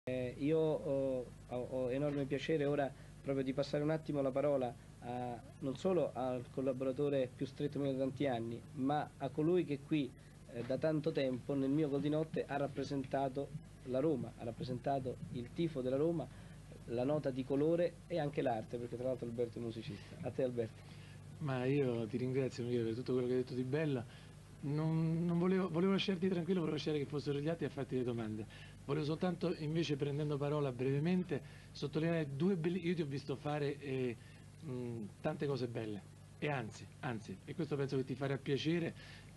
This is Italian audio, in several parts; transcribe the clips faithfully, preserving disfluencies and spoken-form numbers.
Eh, io ho, ho- ho enorme piacere ora proprio di passare un attimo la parola a- non solo al collaboratore più stretto mio da tanti anni, ma a colui che qui eh, da tanto tempo nel mio Gol di Notte ha rappresentato la Roma, ha rappresentato il tifo della Roma, la nota di colore e anche l'arte, perché tra l'altro Alberto è musicista. A te Alberto. Ma io ti ringrazio Michele per tutto quello che hai detto di bello. Non, non volevo, volevo lasciarti tranquillo, volevo lasciare che fossero gli altri a farti le domande. Volevo soltanto, invece, prendendo parola brevemente, sottolineare due belli... Io ti ho visto fare eh, mh, tante cose belle. E anzi, anzi, e questo penso che ti farà piacere.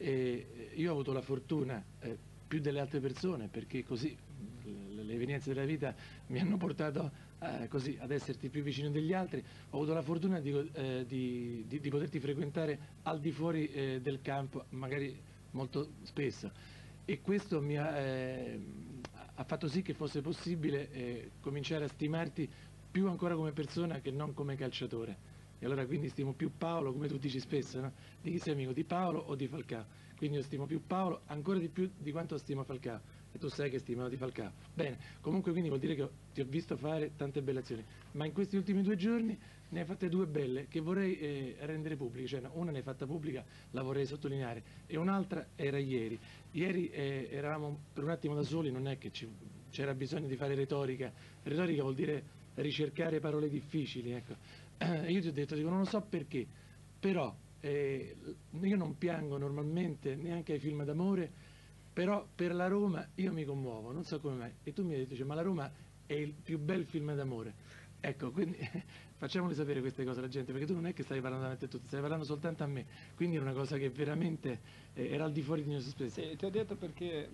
eh, io ho avuto la fortuna, eh, più delle altre persone, perché così mh, le evenienze della vita mi hanno portato eh, così, ad esserti più vicino degli altri. Ho avuto la fortuna di, eh, di, di, di poterti frequentare al di fuori eh, del campo, magari molto spesso, e questo mi ha, eh, ha fatto sì che fosse possibile eh, cominciare a stimarti più ancora come persona che non come calciatore. E allora quindi stimo più Paolo, come tu dici spesso, no? Di chi sei amico, di Paolo o di Falcao? Quindi io stimo più Paolo ancora di più di quanto stimo Falcao, e tu sai che stimo di Falcao. Bene, comunque quindi vuol dire che ti ho visto fare tante belle azioni, ma in questi ultimi due giorni ne hai fatte due belle che vorrei eh, rendere pubbliche, cioè no, una ne hai fatta pubblica, la vorrei sottolineare, e un'altra era ieri. Ieri eh, eravamo per un attimo da soli, non è che c'era bisogno di fare retorica, retorica vuol dire ricercare parole difficili, ecco. Eh, io ti ho detto, dico, non lo so perché, però eh, io non piango normalmente neanche ai film d'amore, però per la Roma io mi commuovo, non so come mai. E tu mi hai detto, cioè, ma la Roma è il più bel film d'amore. Ecco, quindi facciamoli sapere queste cose alla gente, perché tu non è che stai parlando davanti a tutti, stai parlando soltanto a me, quindi era una cosa che veramente eh, era al di fuori di ogni sospetto. Sì, ti ho detto perché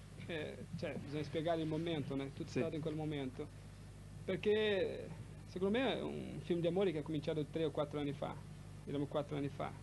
eh, cioè, bisogna spiegare il momento, né? Tutto è Sì. stato in quel momento. Perché secondo me è un film di amore che è cominciato tre o quattro anni fa, diremo quattro anni fa.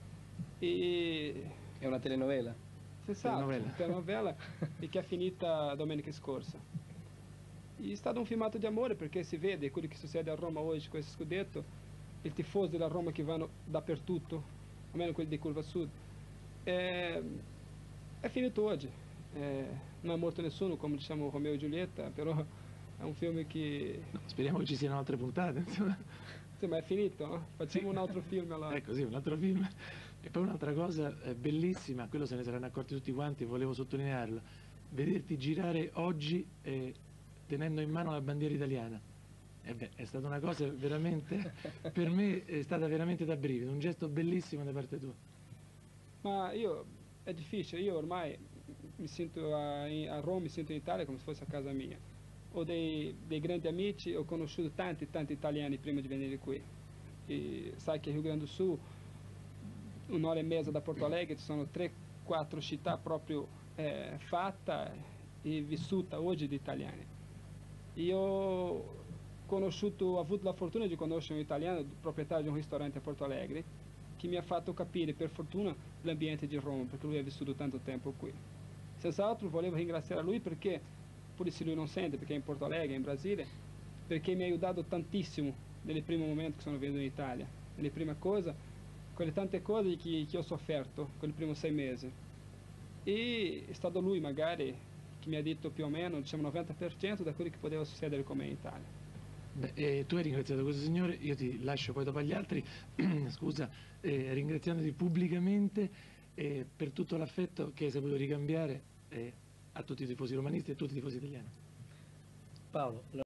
E È una telenovela. sensato, Telenovela. telenovela e che è finita domenica scorsa. E è stato un filmato di amore perché si vede quello che succede a Roma oggi con questo scudetto, il tifoso della Roma che vanno dappertutto, almeno quelli di Curva Sud. È, è finito oggi. Eh, non è morto nessuno, come diciamo Romeo e Giulietta, però è un film che... No, speriamo che ci siano altre puntate, insomma. Insomma, è finito, no? Sì. Facciamo un altro film allora. Ecco, sì, un altro film. E poi un'altra cosa eh, bellissima, quello se ne saranno accorti tutti quanti, volevo sottolinearlo, vederti girare oggi eh, tenendo in mano la bandiera italiana. E beh, è stata una cosa veramente, per me è stata veramente da brivido, un gesto bellissimo da parte tua. Ma io, è difficile, io ormai mi sento a, a Roma, mi sento in Italia come se fosse a casa mia. Ho dei, dei grandi amici, ho conosciuto tanti, tanti italiani prima di venire qui. E sai che Rio Grande do Sul, un'ora e mezza da Porto Alegre, ci sono tre quattro città proprio eh, fatta e vissuta oggi di italiani. Io ho conosciuto, ho avuto la fortuna di conoscere un italiano, proprietario di un ristorante a Porto Alegre, che mi ha fatto capire, per fortuna, l'ambiente di Roma, perché lui ha vissuto tanto tempo qui. Senz'altro volevo ringraziare lui perché, pure se lui non sente, perché è in Porto Alegre, in Brasile, perché mi ha aiutato tantissimo nelle prime momenti che sono venuto in Italia, nelle prime cose, quelle tante cose che, che ho sofferto quei primi sei mesi. E è stato lui magari che mi ha detto più o meno, diciamo, novanta per cento da quello che poteva succedere con me in Italia. Beh, eh, tu hai ringraziato questo signore, io ti lascio poi dopo agli altri, scusa, eh, ringraziandoti pubblicamente eh, per tutto l'affetto che hai saputo ricambiare eh, a tutti i tifosi romanisti e a tutti i tifosi italiani. Paolo.